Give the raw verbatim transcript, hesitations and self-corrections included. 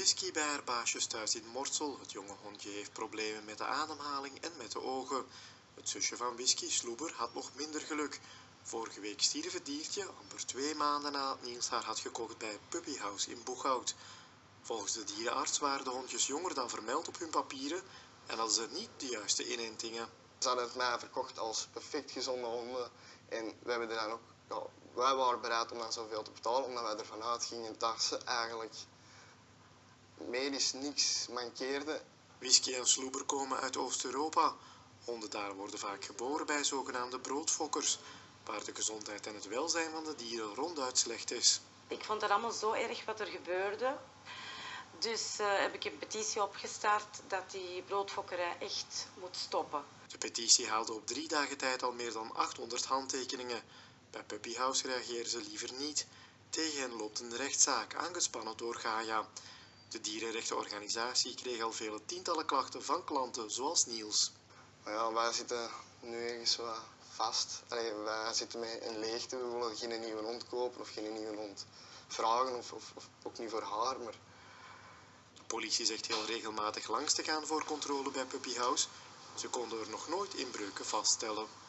Whisky bij haar baasjes thuis in Mortsel. Het jonge hondje heeft problemen met de ademhaling en met de ogen. Het zusje van Whisky, Sloeber, had nog minder geluk. Vorige week stierf het diertje, amper twee maanden nadat Niels haar had gekocht bij Puppy House in Boeghout. Volgens de dierenarts waren de hondjes jonger dan vermeld op hun papieren en hadden ze niet de juiste inentingen. Ze hadden het mij verkocht als perfect gezonde honden en we hebben er dan ook, ja, wij waren bereid om dan zoveel te betalen omdat wij ervan uitgingen dat ze eigenlijk medisch niks mankeerde. Whisky en Sloeber komen uit Oost-Europa. Honden daar worden vaak geboren bij zogenaamde broodfokkers, waar de gezondheid en het welzijn van de dieren ronduit slecht is. Ik vond het allemaal zo erg wat er gebeurde. Dus uh, heb ik een petitie opgestart dat die broodfokkerij echt moet stoppen. De petitie haalde op drie dagen tijd al meer dan achthonderd handtekeningen. Bij Puppy House reageren ze liever niet. Tegen hen loopt een rechtszaak, aangespannen door Gaia. De dierenrechtenorganisatie kreeg al vele tientallen klachten van klanten, zoals Niels. Maar ja, wij zitten nu ergens wat vast. Allee, wij zitten met een leegte, we willen geen nieuwe hond kopen of geen nieuwe hond vragen, of, of, of ook niet voor haar. Maar... De politie zegt heel regelmatig langs te gaan voor controle bij Puppy House. Ze konden er nog nooit inbreuken vaststellen.